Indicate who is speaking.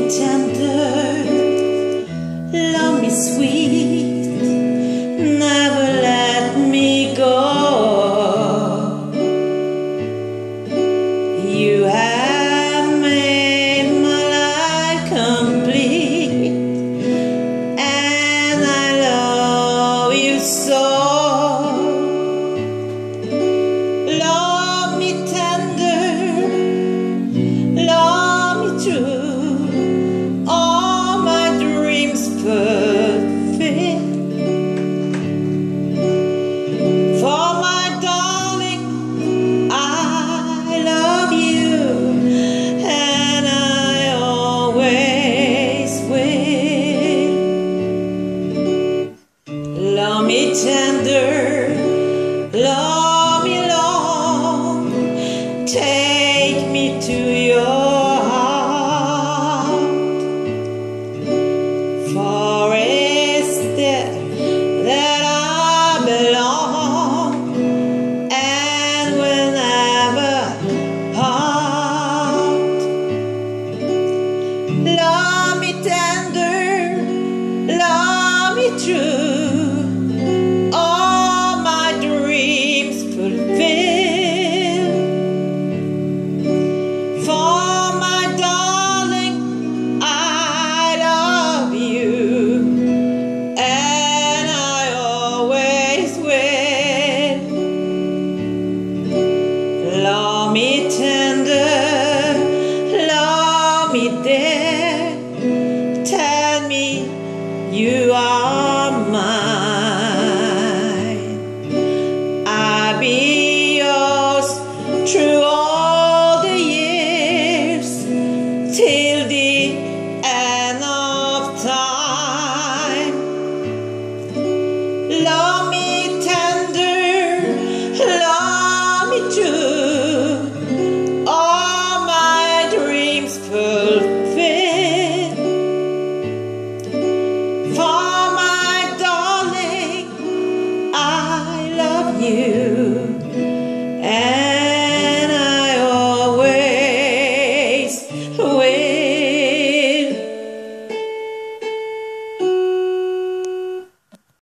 Speaker 1: tender, love me sweet, never let me go. You have made my life complete, and I love you so. Love me tender, love me true, all my dreams perfect. For my darling, I love you, and I always will. Love me tender, love